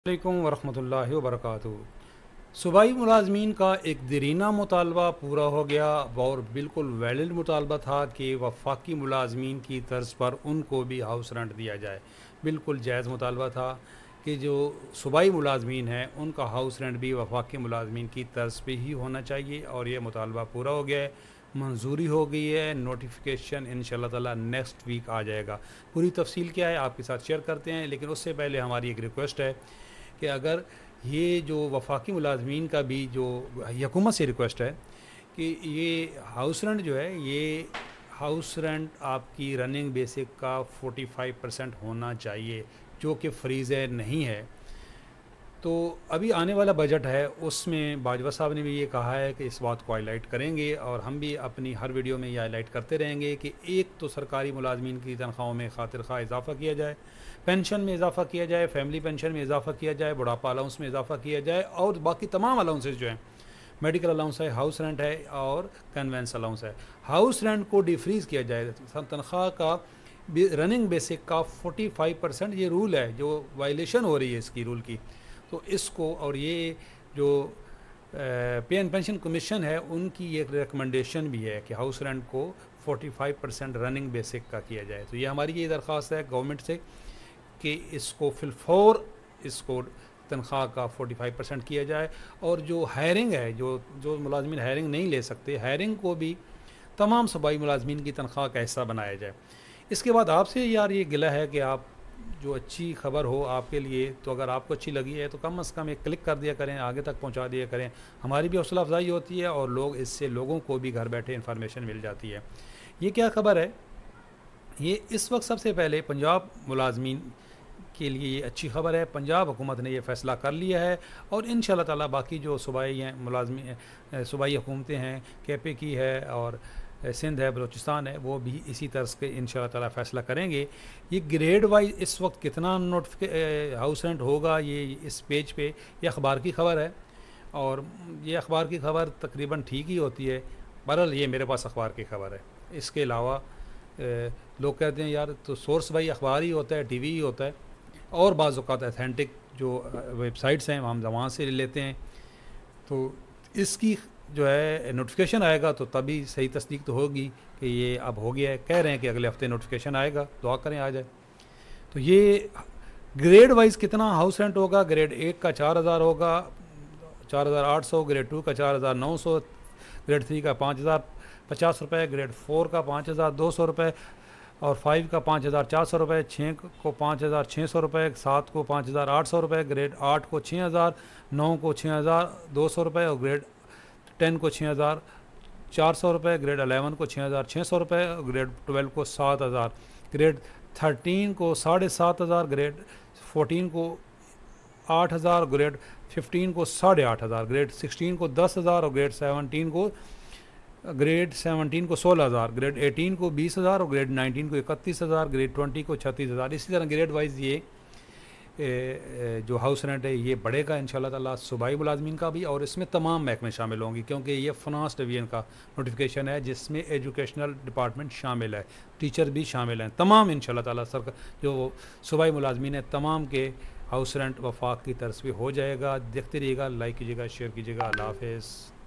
अलैकुम वरहमतुल्लाहि वबरकातुहू। सूबाई मुलाजमीन का एक देरीना मुतालबा पूरा हो गया और बिल्कुल वैलिड मुतालबा था कि वफाकी मुलाजमीन की तर्ज पर उनको भी हाउस रेंट दिया जाए। बिल्कुल जायज़ मुतालबा था कि जो सूबाई मुलाजमीन हैं उनका हाउस रेंट भी वफाकी मुलाजमीन की तर्ज पे ही होना चाहिए और ये मुतालबा पूरा हो गया है, मंजूरी हो गई है। नोटिफिकेशन इंशाअल्लाह ताला नेक्स्ट वीक आ जाएगा। पूरी तफसील क्या है आपके साथ शेयर करते हैं, लेकिन उससे पहले हमारी एक रिक्वेस्ट है कि अगर ये जो वफाकी मुलाजमीन का भी जो हुकूमत से रिक्वेस्ट है कि ये हाउस रेंट जो है, ये हाउस रेंट आपकी रनिंग बेसिक का 45% होना चाहिए, जो कि फ्रीज़ नहीं है। तो अभी आने वाला बजट है, उसमें बाजवा साहब ने भी ये कहा है कि इस बात को हाईलाइट करेंगे और हम भी अपनी हर वीडियो में ये हाईलाइट करते रहेंगे कि एक तो सरकारी मुलाजमीन की तनख्वाहों में खातिर खा इजाफ़ा किया जाए, पेंशन में इजाफ़ा किया जाए, फैमिली पेंशन में इजाफ़ा किया जाए, बुढ़ापा अलाउंस में इजाफ़ा किया जाए और बाकी तमाम अलाउंसेज जो हैं, मेडिकल अलाउंस है, हाउस रेंट है और कन्वेंस अलाउंस है। हाउस रेंट को डिफ्रीज़ किया जाए, तनख्वाह का रनिंग बेसिक का 45% ये रूल है, जो वायलेशन हो रही है इसकी रूल की। तो इसको और ये जो पे एंड पेंशन कमीशन है उनकी एक रिकमेंडेशन भी है कि हाउस रेंट को 45% रनिंग बेसिक का किया जाए। तो ये हमारी ये दरख्वास्त है गवर्नमेंट से कि इसको फिलफौर इसको तनख्वाह का 45% किया जाए और जो हायरिंग है, जो मुलाजमीन हायरिंग नहीं ले सकते, हायरिंग को भी तमाम सूबाई मुलाजमीन की तनख्वाह का हिस्सा बनाया जाए। इसके बाद आपसे यार ये गिला है कि आप जो अच्छी खबर हो आपके लिए, तो अगर आपको अच्छी लगी है तो कम से कम एक क्लिक कर दिया करें, आगे तक पहुंचा दिया करें। हमारी भी हौसला अफजाई होती है और इससे लोगों को भी घर बैठे इन्फॉर्मेशन मिल जाती है। ये क्या खबर है? ये इस वक्त सबसे पहले पंजाब मुलाजमीन के लिए ये अच्छी खबर है। पंजाब हुकूमत ने ये फ़ैसला कर लिया है और इंशाअल्लाह ताला बाकी जो सूबाई हैं मुलाजमीन, सूबाई हुकूमतें हैं, KP की है और सिंध है, बलूचिस्तान है, वो भी इसी तरह के इंशाअल्लाह ताला फ़ैसला करेंगे। ये ग्रेड वाइज इस वक्त कितना हाउस रेंट होगा, ये इस पेज पे ये अखबार की ख़बर है और ये अखबार की ख़बर तकरीबन ठीक ही होती है। बहरहाल ये मेरे पास अखबार की ख़बर है। इसके अलावा लोग कहते हैं यार तो सोर्स भाई अखबार ही होता है, TV ही होता है, और बाज़ औक़ात ऑथेंटिक जो वेबसाइट्स हैं हम वहाँ से ले लेते हैं। तो इसकी जो है नोटिफिकेशन आएगा तो तभी सही तस्दीक तो होगी कि ये अब हो गया है। कह रहे हैं कि अगले हफ्ते नोटिफिकेशन आएगा, दुआ करें आ जाए। तो ये ग्रेड वाइज कितना हाउस रेंट होगा? ग्रेड 1 का 4000 होगा, 4800, ग्रेड 2 का 4900, ग्रेड 3 का 5050 रुपये, ग्रेड 4 का 5200 रुपये और 5 का 5400 रुपये, 6 को 5600 रुपये, 7 को 5800 रुपये, ग्रेड 8 को 6000, 9 को 6200 रुपये और ग्रेड 10 को 6400 रुपये, ग्रेड 11 को 6600 रुपये, ग्रेड 12 को 7000, ग्रेड 13 को 7500, ग्रेड 14 को 8000, ग्रेड 15 को 8500, ग्रेड 16 को 10000 और ग्रेड 17 को 16000, ग्रेड 18 को 20000 और ग्रेड 19 को 31000, ग्रेड 20 को 36000। इसी तरह ग्रेड वाइज ये जो हाउस रेंट है ये बढ़ेगा इंशाअल्लाह ताला सूबाई मुलाजमीन का भी, और इसमें तमाम महकमे शामिल होंगी क्योंकि ये फाइनेंस डिवीजन का नोटिफिकेशन है जिसमें एजुकेशनल डिपार्टमेंट शामिल है, टीचर भी शामिल हैं, तमाम इंशाअल्लाह ताला सरकार जो सूबाई मुलाजमीन है तमाम के हाउस रेंट वफाक की तरफ से हो जाएगा। देखते रहिएगा, लाइक कीजिएगा, शेयर कीजिएगा। अल्लाह हाफ़िज़।